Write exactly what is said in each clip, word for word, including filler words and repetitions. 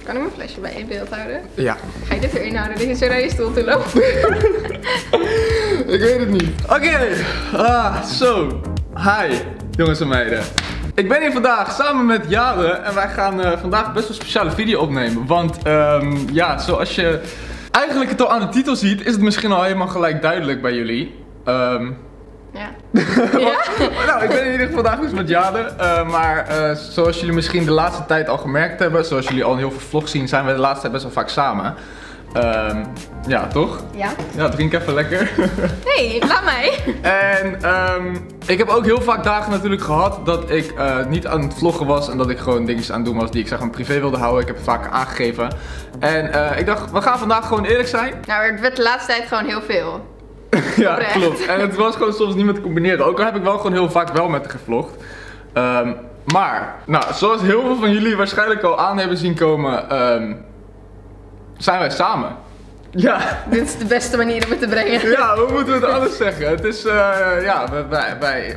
Kan ik mijn flesje bij in beeld houden? Ja. Ga je dit erin houden? Dat je zo naar je stoel toe loopt? Ik weet het niet. Oké. Okay. Ah, zo. Hi, jongens en meiden. Ik ben hier vandaag samen met Jade en wij gaan uh, vandaag best wel een speciale video opnemen. Want um, ja, zoals je eigenlijk het al aan de titel ziet, is het misschien al helemaal gelijk duidelijk bij jullie. Um, Ja. ja. Nou, ik ben hier vandaag dus met Jade. Uh, maar uh, zoals jullie misschien de laatste tijd al gemerkt hebben, zoals jullie al in heel veel vlogs zien, zijn we de laatste tijd best wel vaak samen. Um, ja, toch? Ja. Ja, drink even lekker. Nee, laat mij. En um, ik heb ook heel vaak dagen natuurlijk gehad dat ik uh, niet aan het vloggen was en dat ik gewoon dingetjes aan het doen was die ik zeg maar privé wilde houden. Ik heb het vaak aangegeven. En uh, ik dacht, we gaan vandaag gewoon eerlijk zijn. Nou, het werd de laatste tijd gewoon heel veel. Ja, Oprecht. klopt. En het was gewoon soms niet meer te combineren. Ook al heb ik wel gewoon heel vaak wel met haar gevlogd. Um, maar, nou, zoals heel veel van jullie waarschijnlijk al aan hebben zien komen, um, zijn wij samen. Ja. Dit is de beste manier om het te brengen. Ja, hoe moeten we het anders zeggen? Het is, uh, ja, wij, wij...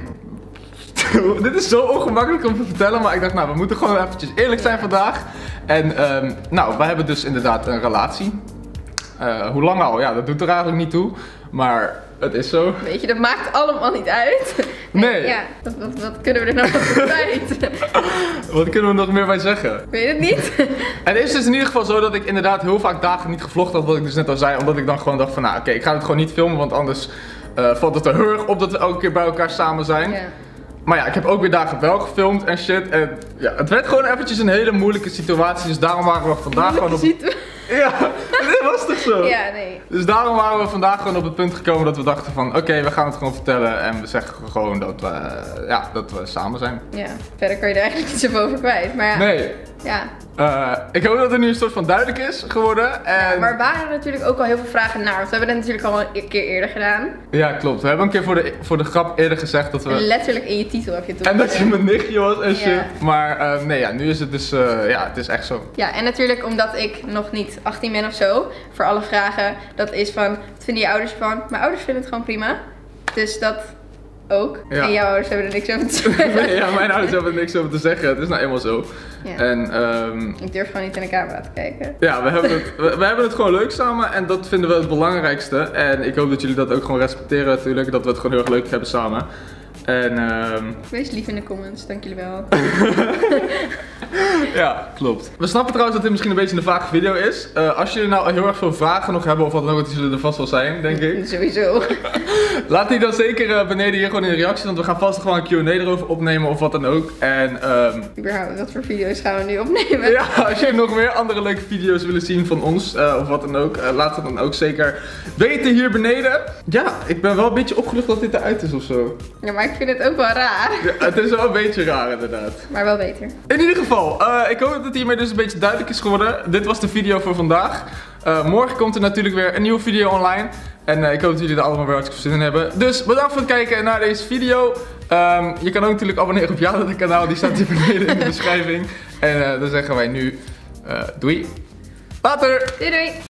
Dit is zo ongemakkelijk om te vertellen, maar ik dacht, nou, we moeten gewoon eventjes eerlijk zijn vandaag. En, um, nou, wij hebben dus inderdaad een relatie. Uh, hoe lang al? Ja, dat doet er eigenlijk niet toe. Maar het is zo. Weet je, dat maakt allemaal niet uit. Nee. Ja, wat, wat, wat kunnen we er nou nog kwijt? Wat kunnen we nog meer bij zeggen? Ik weet het niet. Het is dus in ieder geval zo dat ik inderdaad heel vaak dagen niet gevlogd had, wat ik dus net al zei. Omdat ik dan gewoon dacht van, nou oké, okay, ik ga het gewoon niet filmen, want anders uh, valt het er heel erg op dat we elke keer bij elkaar samen zijn. Ja. Maar ja, ik heb ook weer dagen wel gefilmd en shit. En ja, het werd gewoon eventjes een hele moeilijke situatie, dus daarom waren we vandaag gewoon op... Ja, dit was toch zo? Ja, nee. Dus daarom waren we vandaag gewoon op het punt gekomen dat we dachten van oké, okay, we gaan het gewoon vertellen en we zeggen gewoon dat we, uh, ja, dat we samen zijn. Ja, verder kan je er eigenlijk niet zo over kwijt, maar ja. Nee. Ja. Uh, ik hoop dat het nu een soort van duidelijk is geworden. En... Ja, maar er waren natuurlijk ook al heel veel vragen naar, want we hebben het natuurlijk al een keer eerder gedaan. Ja, klopt. We hebben een keer voor de, voor de grap eerder gezegd dat we... En letterlijk in je titel heb je het En dat je mijn nichtje was en shit. Ja. Maar uh, nee, ja, nu is het dus, uh, ja, het is echt zo. Ja, en natuurlijk omdat ik nog niet achttien ben of zo, voor alle vragen, dat is van, wat vinden je ouders ervan? Mijn ouders vinden het gewoon prima. Dus dat ook. Ja. En jouw ouders hebben er niks over te zeggen. Nee, ja, mijn ouders hebben er niks over te zeggen. Het is nou eenmaal zo. Ja. En, um, ik durf gewoon niet in de camera te kijken. Ja, we hebben, het, we, we hebben het gewoon leuk samen en dat vinden we het belangrijkste. En ik hoop dat jullie dat ook gewoon respecteren natuurlijk, dat we het gewoon heel erg leuk hebben samen. En, um... wees lief in de comments, dank jullie wel. Ja, klopt. We snappen trouwens dat dit misschien een beetje een vage video is. Uh, als jullie nou heel erg veel vragen nog hebben of wat dan ook, die zullen er vast wel zijn, denk ik. Sowieso. Laat die dan zeker uh, beneden hier gewoon in de reacties, want we gaan vast gewoon een Q en A erover opnemen of wat dan ook. En, um... überhaupt, wat voor video's gaan we nu opnemen? Ja, als jullie nog meer andere leuke video's willen zien van ons, uh, of wat dan ook, uh, laat het dan ook zeker weten hier beneden. Ja, ik ben wel een beetje opgelucht dat dit eruit is of zo. Ja, maar ik vind het ook wel raar. Ja, het is wel een beetje raar inderdaad. Maar wel beter. In ieder geval, uh, ik hoop dat het hiermee dus een beetje duidelijk is geworden. Dit was de video voor vandaag. Uh, morgen komt er natuurlijk weer een nieuwe video online. En uh, ik hoop dat jullie er allemaal weer hartstikke zin in hebben. Dus bedankt voor het kijken naar deze video. Um, je kan ook natuurlijk abonneren op Jade kanaal. Die staat hier beneden in de beschrijving. En uh, dan zeggen wij nu uh, doei. Later! Doei doei!